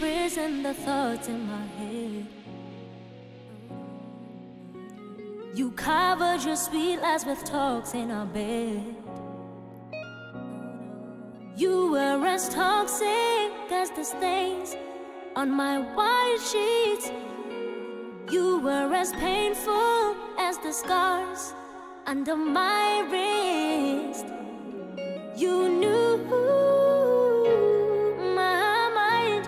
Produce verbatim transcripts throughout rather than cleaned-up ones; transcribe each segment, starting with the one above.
imprison the thoughts in my head. You covered your sweet lies with talks in our bed. You were as toxic as the stains on my white sheets. You were as painful as the scars under my wrist. You knew my mind,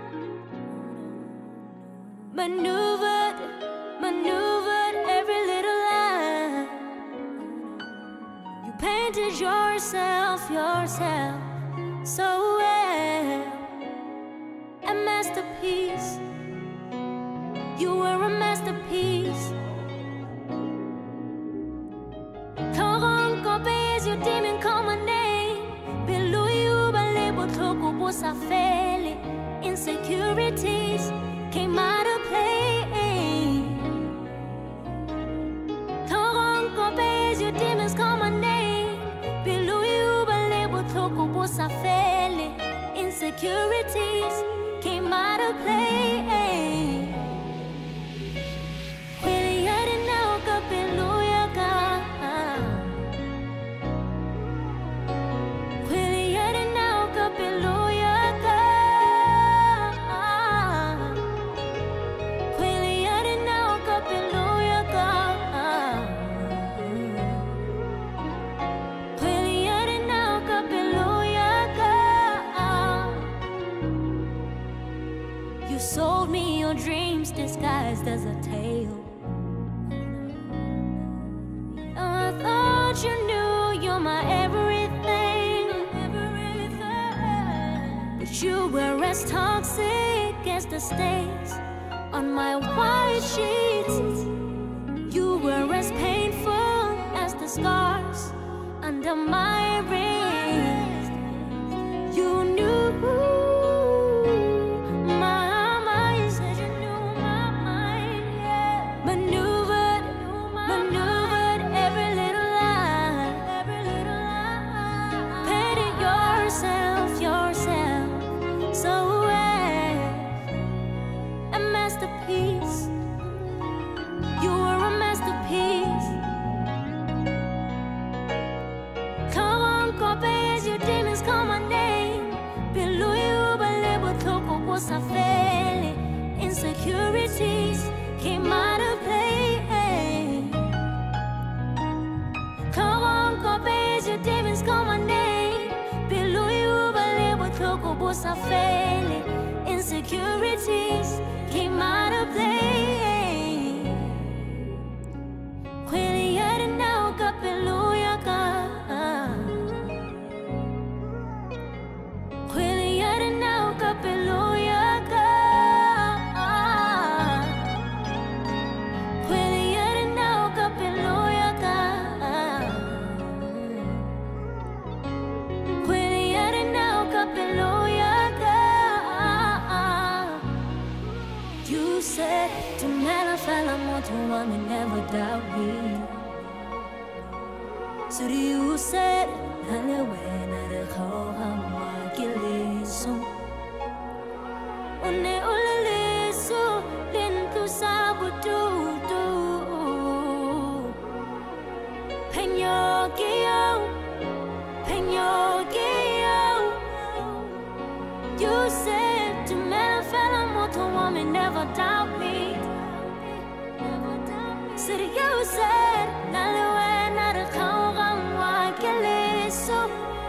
maneuvered, maneuvered every little lie. You painted yourself, yourself so well, a masterpiece. You were a masterpiece. Torong kopes, you didn't call my name. Below you, balebo toko bosa fele. Insecurities came out of play. Torong kopes, you demons call my name. Below you, balebo toko bosa fele. Insecurities came out of play. You sold me your dreams disguised as a tale. I thought you knew you're my everything, everything. But you were as toxic as the stains on my white sheets. You were as painful as the scars under my wrist. You knew insecurities came out of play. Come on, kopes, your demons call my name. Below you, balebo toko bosa fele. Insecurities came out of play. Kweli yada na ukapeluya ka. Kweli yada na ukapeluya ka. You said to never fall amor to one and never doubt me. So you said hello when I call him my giliso. One ole so then to sabu do do. Penyo Penyo You said to never fall amor to one and never doubt me. So you said hello when I call him my giliso.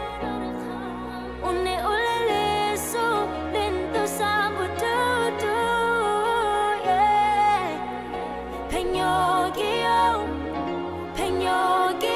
One ole so then to sabu do do. Yeah, Penyo Penyo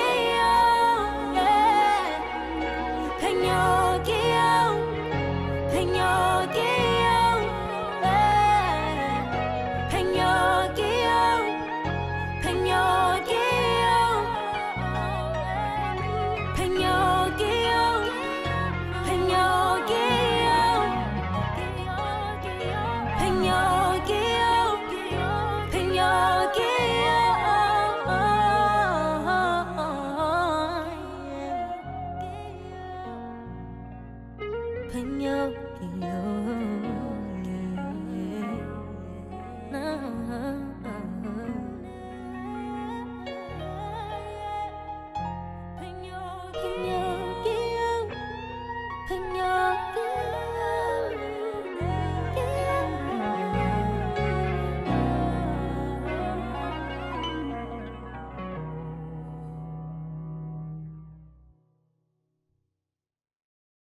Pinocchio.